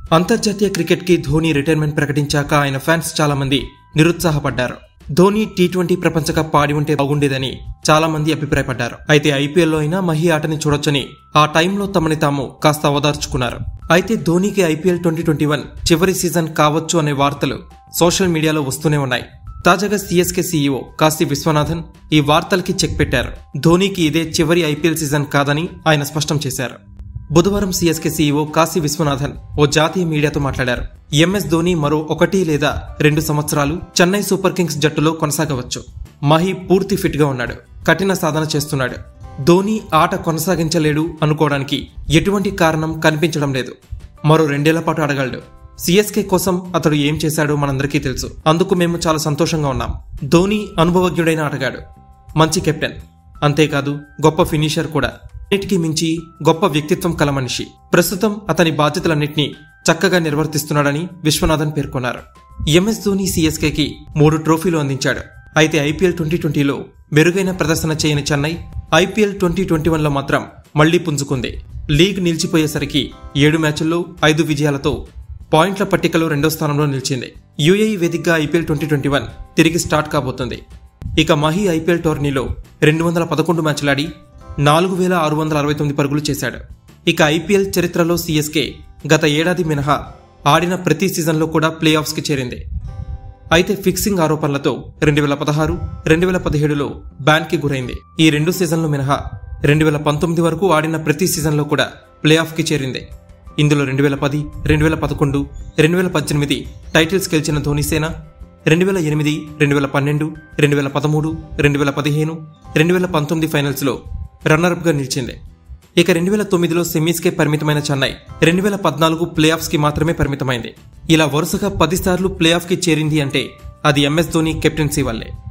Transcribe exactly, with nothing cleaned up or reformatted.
అంతర్జాతీయ క్రికెట్ కి ధోని రిటైర్మెంట్ ప్రకటించాక ఆయన ఫ్యాన్స్ చాలా మంది నిరుత్సాహపడ్డారు. ధోని టీ ట్వంటీ ప్రపంచ కప్ ఆడి ఉంటే బాగుండేదని చాలా మంది అభిప్రాయపడ్డారు. అయితే ఐపీఎల్లో అయినా మహీ ఆటని చూడొచ్చని ఆ టైంలో తమని తాము కాస్త ఓదార్చుకున్నారు. అయితే ధోనికి ఐపీఎల్ ట్వంటీ ట్వంటీ వన్ చివరి సీజన్ కావచ్చు అనే వార్తలు సోషల్ మీడియాలో వస్తూనే ఉన్నాయి. తాజాగా సీఎస్కే సీఈఓ కాశీ విశ్వనాథన్ ఈ వార్తలకి చెక్ పెట్టారు. ధోనికి ఇదే చివరి ఐపీఎల్ సీజన్ కాదని ఆయన స్పష్టం చేశారు. బుధవారం సీఎస్కే సీఈఓ కాశీ విశ్వనాథన్ ఓ జాతీయ మీడియాతో మాట్లాడారు. ఎంఎస్ ధోని మరో ఒకటి లేదా రెండు సంవత్సరాలు చెన్నై సూపర్ కింగ్స్ జట్టులో కొనసాగవచ్చు. మహీ పూర్తి ఫిట్ గా ఉన్నాడు, కఠిన సాధన చేస్తున్నాడు. ధోని ఆట కొనసాగించలేడు అనుకోవడానికి ఎటువంటి కారణం కనిపించడం లేదు. మరో రెండేళ్ల పాటు ఆడగలడు. సీఎస్కే కోసం అతడు ఏం చేశాడో మనందరికీ తెలుసు. అందుకు మేము చాలా సంతోషంగా ఉన్నాం. ధోని అనుభవజ్ఞుడైన ఆటగాడు, మంచి కెప్టెన్, అంతేకాదు గొప్ప ఫినిషర్ కూడా. అన్నిటికీ మించి గొప్ప వ్యక్తిత్వం కల మనిషి. ప్రస్తుతం అతని బాధ్యతలన్నింటినీ చక్కగా నిర్వర్తిస్తున్నాడని విశ్వనాథన్ పేర్కొన్నారు. ఎంఎస్ ధోని సీఎస్కేకి మూడు ట్రోఫీలు అందించాడు. అయితే ఐపీఎల్ ట్వంటీ ట్వంటీలో మెరుగైన ప్రదర్శన చేయని Chennai IPL twenty twenty one లో మాత్రం మళ్లీ పుంజుకుంది. లీగ్ నిలిచిపోయేసరికి ఏడు మ్యాచుల్లో ఐదు విజయాలతో పాయింట్ల పట్టికలో రెండో స్థానంలో నిలిచింది. యూఏఈ వేదికగా ఐపీఎల్ ట్వంటీ ట్వంటీ వన్ తిరిగి స్టార్ట్ కాబోతుంది. ఇక మహీ ఐపీఎల్ టోర్నీలో రెండు వందల పదకొండు మ్యాచ్లాడి నాలుగు వేల ఆరు వందల అరవై తొమ్మిది పరుగులు చేశాడు. ఇక ఐపీఎల్ చరిత్రలో సీఎస్కే గత ఏడాది మినహా ఆడిన ప్రతి సీజన్లో కూడా ప్లే ఆఫ్స్ కి చేరింది. అయితే ఫిక్సింగ్ ఆరోపణలతో రెండు వేల పదహారు రెండు వేల పదిహేడులో బ్యాన్ కి గురైంది. ఈ రెండు సీజన్లు మినహా రెండు వేల పంతొమ్మిది వరకు ఆడిన ప్రతి సీజన్లో కూడా ప్లే ఆఫ్ కి చేరింది. ఇందులో రెండు వేల పది రెండు వేల పదకొండు రెండు వేల పద్దెనిమిది టైటిల్స్ గెలిచిన ధోనిసేన రెండు వేల ఎనిమిది రెండు వేల పన్నెండు రెండు వేల పదమూడు రెండు వేల పదిహేను రెండు వేల పంతొమ్మిది ఫైనల్స్ లో రన్నరప్ గా నిలిచింది. ఇక రెండు వేల తొమ్మిదిలో సెమీస్కే పరిమితమైన చెన్నై రెండు వేల పద్నాలుగు ప్లే ఆఫ్స్ కి మాత్రమే పరిమితమైంది. ఇలా వరుసగా పది సార్లు ప్లే ఆఫ్ కి చేరింది అంటే అది ఎంఎస్ ధోని కెప్టెన్సీ వల్లే.